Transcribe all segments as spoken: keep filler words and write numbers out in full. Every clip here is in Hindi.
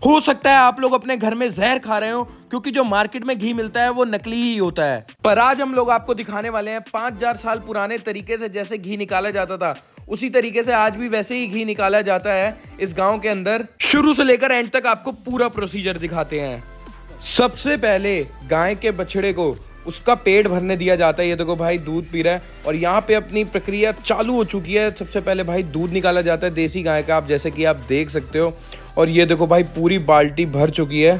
हो सकता है आप लोग अपने घर में जहर खा रहे हो, क्योंकि जो मार्केट में घी मिलता है वो नकली ही होता है। पर आज हम लोग आपको दिखाने वाले हैं पांच हजार साल पुराने तरीके से जैसे घी निकाला जाता था, उसी तरीके से आज भी वैसे ही घी निकाला जाता है इस गांव के अंदर। शुरू से लेकर एंड तक आपको पूरा प्रोसीजर दिखाते हैं। सबसे पहले गाय के बछड़े को उसका पेट भरने दिया जाता है। ये देखो भाई दूध पी रहा है और यहाँ पे अपनी प्रक्रिया चालू हो चुकी है। सबसे पहले भाई दूध निकाला जाता है देसी गाय का, आप जैसे कि आप देख सकते हो। और ये देखो भाई पूरी बाल्टी भर चुकी है।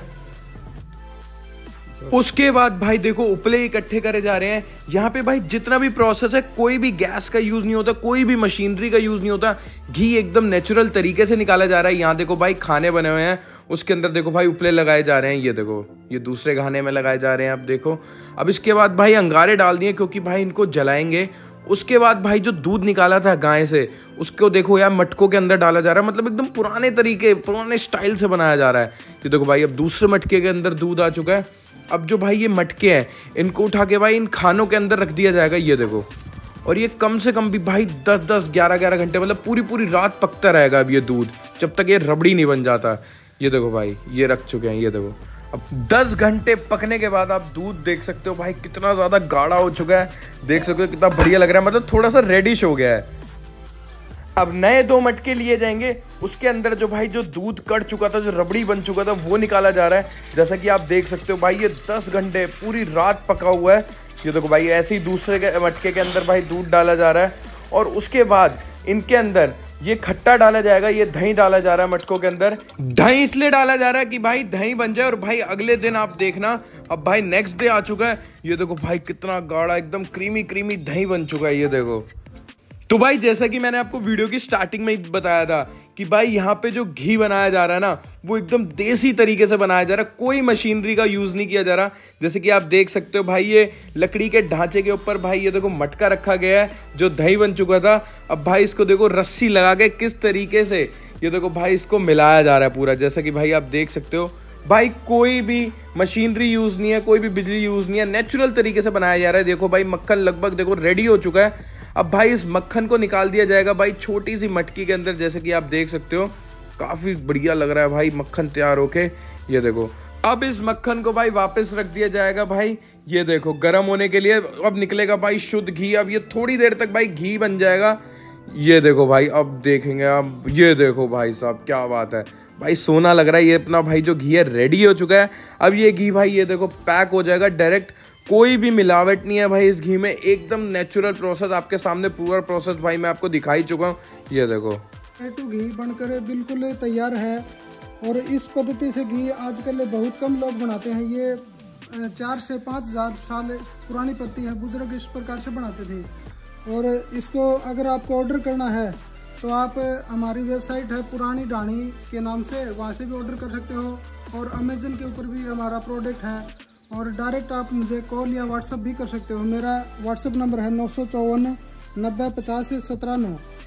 उसके बाद भाई देखो उपले इकट्ठे करे जा रहे हैं। यहाँ पे भाई जितना भी प्रोसेस है, कोई भी गैस का यूज नहीं होता, कोई भी मशीनरी का यूज नहीं होता। घी एकदम नेचुरल तरीके से निकाला जा रहा है। यहाँ देखो भाई खाने बने हुए हैं, उसके अंदर देखो भाई उपले लगाए जा रहे हैं। ये देखो ये दूसरे खाने में लगाए जा रहे हैं। अब देखो अब इसके बाद भाई अंगारे डाल दिए, क्योंकि भाई इनको जलाएंगे। उसके बाद भाई जो दूध निकाला था गाय से, उसको देखो यार मटकों के अंदर डाला जा रहा है। मतलब एकदम पुराने तरीके पुराने स्टाइल से बनाया जा रहा है। ये देखो भाई अब दूसरे मटके के अंदर दूध आ चुका है। अब जो भाई ये मटके हैं इनको उठा के भाई इन खानों के अंदर रख दिया जाएगा। ये देखो, और ये कम से कम भी भाई दस दस ग्यारह ग्यारह घंटे मतलब पूरी पूरी रात पकता रहेगा अब ये दूध, जब तक ये रबड़ी नहीं बन जाता। ये देखो भाई ये रख चुके हैं। ये देखो अब दस घंटे पकने के बाद आप दूध देख सकते हो भाई कितना ज्यादा गाढ़ा हो चुका है। देख सकते हो कितना बढ़िया लग रहा है, मतलब थोड़ा सा रेडिश हो गया है। अब नए दो मटके लिए जाएंगे, उसके अंदर जो भाई जो दूध कट चुका था, जो रबड़ी बन चुका था, वो निकाला जा रहा है। जैसा कि आप देख सकते हो भाई ये दस घंटे पूरी रात पका हुआ है। ये देखो भाई ऐसे ही दूसरे के मटके के अंदर भाई दूध डाला जा रहा है। और उसके बाद इनके अंदर ये खट्टा डाला जाएगा, ये दही डाला जा रहा है मटकों के अंदर। दही इसलिए डाला जा रहा है कि भाई दही बन जाए। और भाई अगले दिन आप देखना, अब भाई नेक्स्ट डे आ चुका है। ये देखो भाई कितना गाढ़ा एकदम क्रीमी क्रीमी दही बन चुका है। ये देखो, तो भाई जैसा कि मैंने आपको वीडियो की स्टार्टिंग में ही बताया था कि भाई यहाँ पे जो घी बनाया जा रहा है ना, वो एकदम देसी तरीके से बनाया जा रहा है। कोई मशीनरी का यूज नहीं किया जा रहा। जैसे कि आप देख सकते हो भाई ये लकड़ी के ढांचे के ऊपर भाई ये देखो मटका रखा गया है जो दही बन चुका था। अब भाई इसको देखो रस्सी लगा के किस तरीके से ये देखो भाई इसको मिलाया जा रहा है पूरा। जैसा कि भाई आप देख सकते हो भाई कोई भी मशीनरी यूज नहीं है, कोई भी बिजली यूज नहीं है, नेचुरल तरीके से बनाया जा रहा है। देखो भाई मक्खन लगभग देखो रेडी हो चुका है। अब भाई इस मक्खन को निकाल दिया जाएगा भाई छोटी सी मटकी के अंदर। जैसे कि आप देख सकते हो काफी बढ़िया लग रहा है भाई मक्खन तैयार होके। ये देखो अब इस मक्खन को भाई वापस रख दिया जाएगा भाई ये देखो गर्म होने के लिए। अब निकलेगा भाई शुद्ध घी। अब ये थोड़ी देर तक भाई घी बन जाएगा। ये देखो भाई अब देखेंगे अब। ये देखो भाई साहब क्या बात है भाई, सोना लग रहा है। ये अपना भाई जो घी है रेडी हो चुका है। अब ये घी भाई ये देखो पैक हो जाएगा डायरेक्ट। कोई भी मिलावट नहीं है भाई इस घी में, एकदम नेचुरल प्रोसेस आपके सामने पूरा प्रोसेस भाई मैं आपको दिखा ही चुका हूँ। ये देखो ए टू घी बनकर बिल्कुल तैयार है। और इस पद्धति से घी आजकल बहुत कम लोग बनाते हैं। ये चार से पाँच हजार साल पुरानी पत्ती है, बुजुर्ग इस प्रकार से बनाते थे। और इसको अगर आपको ऑर्डर करना है तो आप हमारी वेबसाइट है पुरानी ढाणी के नाम से, वहाँ से भी ऑर्डर कर सकते हो। और अमेजन के ऊपर भी हमारा प्रोडक्ट है। और डायरेक्ट आप मुझे कॉल या व्हाट्सअप भी कर सकते हो। मेरा व्हाट्सअप नंबर है नौ सौ चौवन नब्बे पचास सत्रह नौ।